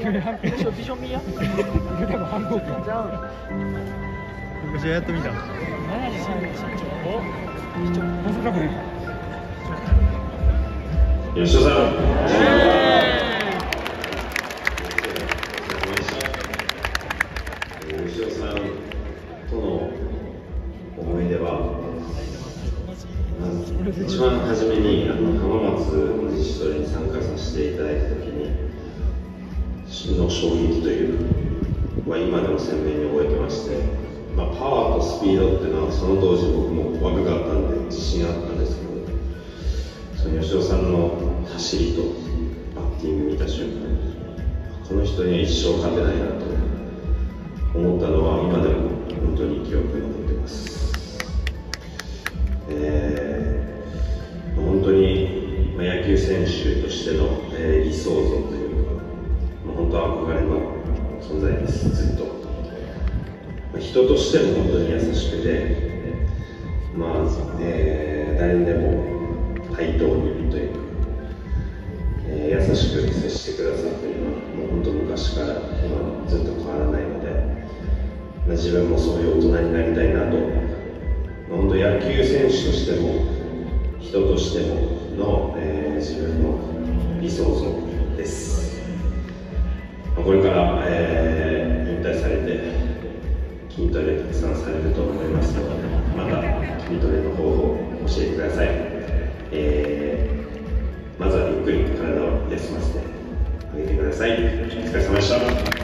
びしょみや。 でも反抗期じゃあ。 昔やってみた。 何社長。 細かくね。 吉田さん。吉田さんとの思い出は、一番初めに浜松の自主トレに参加させていただいたときにの衝撃というか、今でも鮮明に覚えてまして、パワーとスピードっていうのはその当時僕も若かったんで自信あったんですけど、その吉田さんの走りとバッティング見た瞬間、この人には一生勝てないなと思ったのは今でも本当に記憶に残ってます。本当に野球選手としての理想像というか、本当憧れの存在です。ずっと人としても本当に優しくて、誰にでも対等にというか、優しく接してくださっているのはもう本当昔から今ずっと変わらないので、自分もそういう大人になりたいなと、本当野球選手としても人としてもの、自分の理想像です。これから、引退されて筋トレたくさんされると思いますので、また筋トレの方法を教えてください。まずはゆっくり体を休ませてあげてください。お疲れ様でした。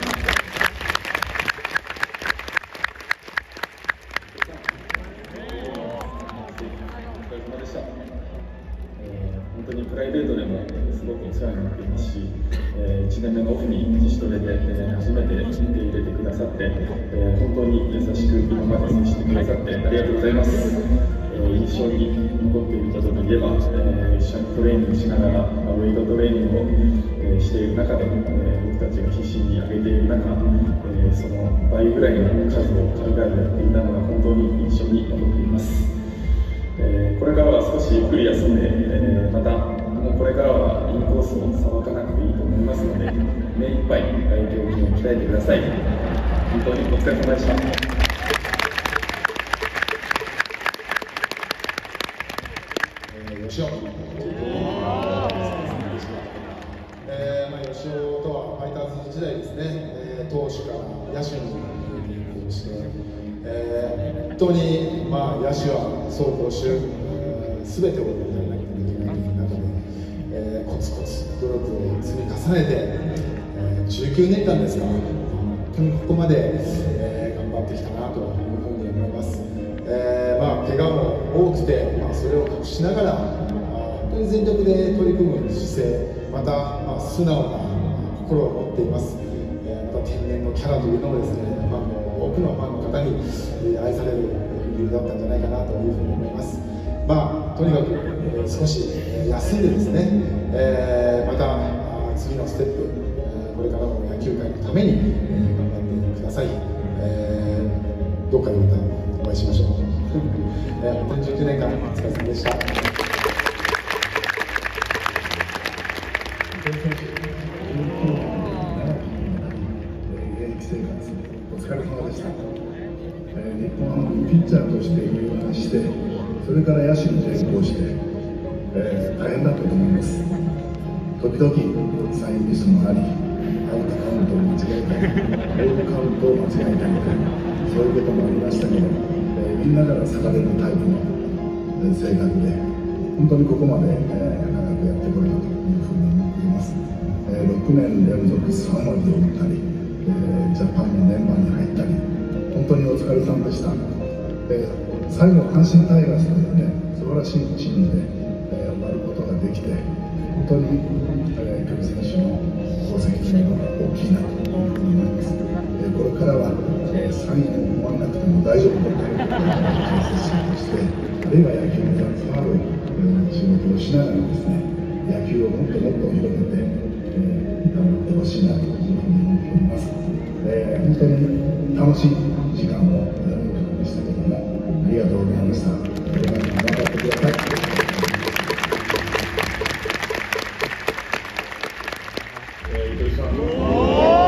本当にプライベートでもすごくお世話になっていますし、1年目のオフに自主トレで初めて受け入れてくださって、本当に優しく今まで接してくださってありがとうございます。印象に残っていることといえば、一緒にトレーニングしながらウェイトトレーニングをしている中で、僕たちが必死に上げている中、その倍ぐらいの数を軽々やっていたのが本当に印象に残っています。これからは少しゆっくり休んで、またもうこれからはインコースをさばかなくていいと思いますので、目いっぱい大胸筋を鍛えてください。本当にお疲れ様でした。 吉尾吉尾とはファイターズ時代ですね、投手から野手に転向して、本当に野手は走攻守全てをやらなきゃいけないという中で、コツコツ努力を積み重ねて、19年間ですから、本当にここまで、頑張ってきたなというふうに思います。怪我も多くて、それを隠しながら本当に全力で取り組む姿勢、また、素直な心を持っています。また天然のキャラというのもですね、多くのファンの方に愛される理由だったんじゃないかなというふうに思います。とにかく少し休んでですね、また次のステップ、これからの野球界のために頑張ってください。どっかでまたお会いしましょう。本当に19年間お疲れ様でした。 現役生活お疲れ様でした。日本ピッチャーとして入団して、それから野手に転向して、大変だったと思います。時々サインミスもあり、アウトカウントを間違えたり、ボールカウントを間違えたりと、そういうこともありましたけど、みんなから好かれるタイプの性格で、本当にここまで長くやってこれたというふうに思っています。6年連続3割を打ったり、ジャパンのメンバーに入ったり、本当にお疲れ様でした。最後、阪神タイガースというね、素晴らしいチームで終わることができて、本当に巨人選手の功績というのが大きいなというふうに思います。これからは3位に思わなくても大丈夫だという解説者として、あるいは野球に携わる仕事をしながらですね、野球をもっともっと広めて頑張ってほしいなというふうに思っております。本当に楽しい時間をでしたけども、ありがとうございました。これからも頑張ってください。糸井さん。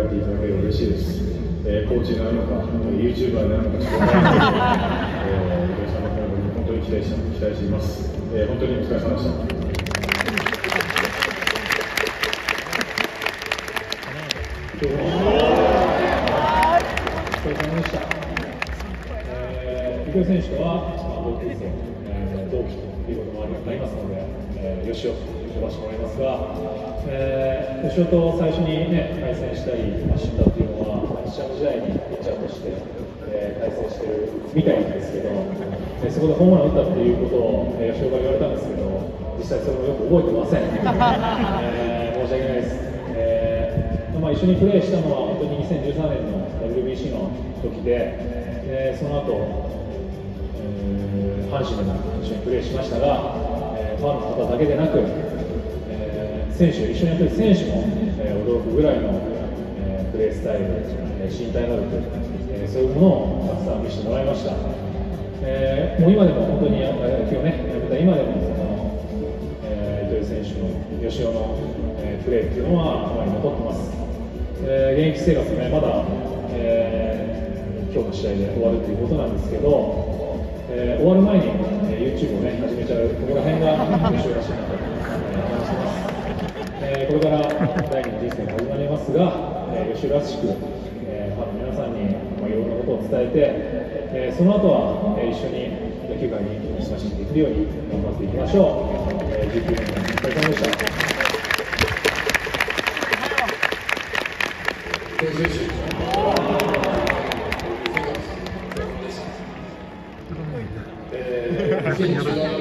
えていただければ嬉しいです。コーチになるのか、YouTuber になるのかちょっと分からないですけど、糸井さんの今後に本当に期待しています。本当にお疲れ様でした。お疲れ様でした。糸井選手とは同級生、同期ということもありますので、吉尾と呼ばせてもらいますが、吉尾と最初に、対戦したり知ったっていうのは、日ハム時代にピッチャーとして、対戦してるみたいなんですけど、そこでホームラン打ったっていうことを、吉尾が言われたんですけど、実際それもよく覚えてません。申し訳ないです。一緒にプレーしたのは本当に2013年の WBC の時で、その後、阪神でも一緒にプレーしましたが、ファンの方だけでなく、一緒にやってる選手も、驚くぐらいの、プレースタイル、身体能力、そういうものをたくさん見せてもらいました。もう今でも本当に野球をね、やめた今でも糸井選手の吉尾の、プレーっていうのは頭に残ってます。現役生活ね、まだ、今日の試合で終わるということなんですけど、終わる前に、YouTube をね、始めちゃう、ここら辺が吉尾らしいなと話してます。これから第二の人生が始まりますが、吉尾らしく、ファンの皆さんに、いろんなことを伝えて、その後は、一緒に野球界に親しんでいくように頑張っていきましょう。19年間お疲れ様でした。 2020年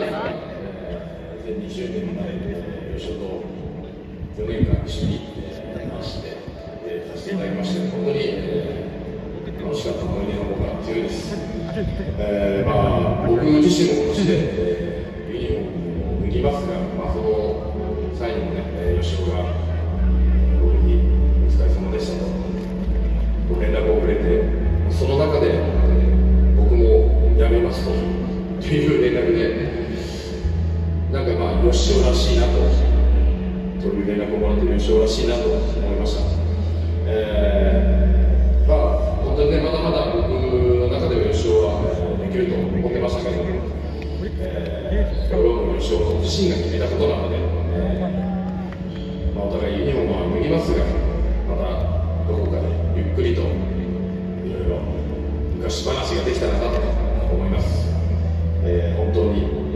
吉尾と4年間一緒に話してさせていただきまして、本当に楽しかった思い出の方が強いです。僕自身も今年でユニフォームを脱ぎますが、その際にもね、吉尾が僕にお疲れ様でしたとご連絡をくれて、その中で僕も辞めますという連絡で、なんか吉尾らしいなという連絡をもらって吉尾らしいなと思いました。本当にね、まだまだ僕の中では吉尾はできると思ってましたけど、これはもう吉尾自身が決めたことなので、お互いユニフォームは脱ぎますが、またどこかでゆっくりといろいろ昔話ができたらなと思います。本当に